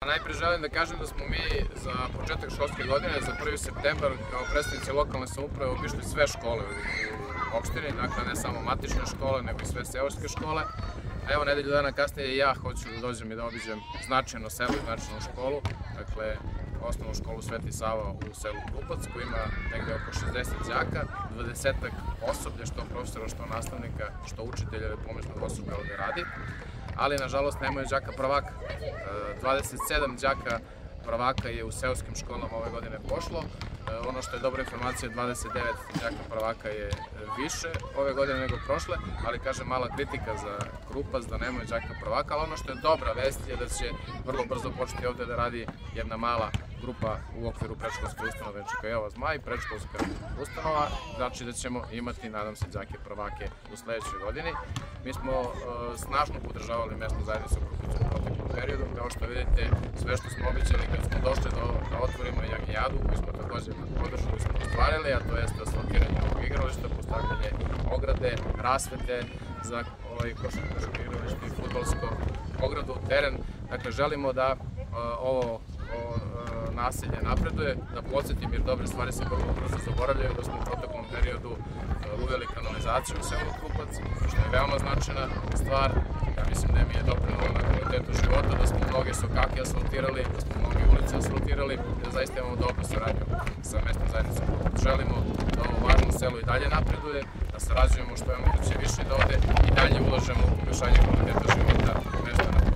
Najpre želim da kažem da smo mi za početak školske godine, za 1. septembar, kao predstavnici lokalne samouprave obišli sve škole u opštini, dakle ne samo matične škole, nego i sve seoske škole. Evo, nedelju dana kasnije i ja hoću da dođem i da obiđem značajno selo i značajnu školu, dakle osnovnu školu Sveti Sava u selu Krupac, koji ima negde oko 60 đaka, 20-ak osoblja, što profesora, što nastavnika, što učitelja ili pomoćnog osoblja ovde radi, ali nažalost nemaju đaka prvaka. 27 đaka prvaka je u seoskim školama ove godine pošlo. Ono što je dobra informacija, 29 đaka prvaka je više ove godine nego prošle, ali kažem, mala kritika za Krupac da nemaju đaka prvaka, ali ono što je dobra vest je da će vrlo brzo početi ovde da radi jedna mala grupa u okviru predškolske ustanove ČKJ Zmaj, predškolska ustanova, znači da ćemo imati, nadam se, đake prvake u sledećoj godini. Mi smo snažno podržavali mesnu zajednicu u Krupcu u proteklom periodu, kao što vidite, sve što smo obećali kad smo došli da otvorimo Jagnjadu, koju smo takođe podržali, smo ostvarili, a to jeste asfaltiranje ovog igrališta, postavljanje ograde, rasvete za košarkaško igralište i fudbalsko, ogradu, teren. Dakle, želimo da ovo naselje napreduje, da podsjetim, jer dobre stvari se vrlo brzo zaboravljaju, da smo u proteklom periodu uveli kanalizaciju u selu Krupac, što je veoma značajna stvar. Ja mislim da mi je doprinalo na kvalitetu života, da smo mnoge sokake asfaltirali, da smo mnoge ulice asfaltirali, da zaista imamo dobru saradnju sa mesnom zajednicom Krupac. Želimo da ovo važno selo i dalje napreduje, da sarađujemo što je moguće više, da ovde i dalje ulažemo u poboljšanje kvaliteta života mesta na